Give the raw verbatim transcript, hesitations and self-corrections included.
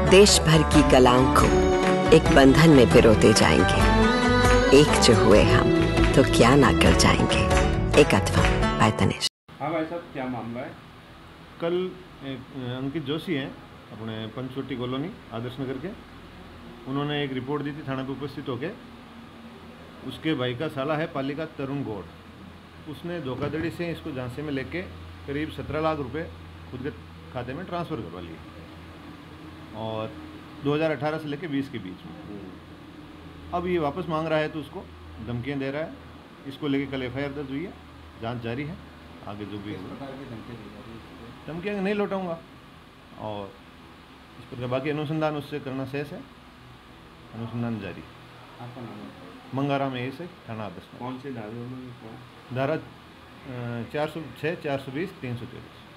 देश भर की कलाओं को एक बंधन में पिरोते जाएंगे। एक जो हुए हम तो क्या ना कर जाएंगे। एक अथवा बाय तनिष्क। हाँ भाई साहब, क्या मामला है? कल अंकित जोशी हैं अपने पंचवटी कॉलोनी आदर्श नगर के, उन्होंने एक रिपोर्ट दी थी थाना पे उपस्थित होकर। उसके भाई का साला है पालिका तरुण गौड़, उसने धोखाधड़ी से इसको झांसे में लेके करीब सत्रह लाख रुपए खुद के खाते में ट्रांसफ़र करवा लिए, और दो हज़ार अठारह से लेके बीस के बीच में। अब ये वापस मांग रहा है तो उसको धमकियाँ दे रहा है। इसको लेके कल एफ आई आर दर्ज हुई है, जांच जारी है। आगे जो भी धमकियाँ नहीं लौटाऊंगा, और इस पर बाकी अनुसंधान उससे करना शेष है। अनुसंधान जारी। आपका नाम है? मंगाराम ए से थाना आदर्श। कौन सी धारा? धारा चार सौ छः, चार सौ बीस, तीन सौ चौबीस।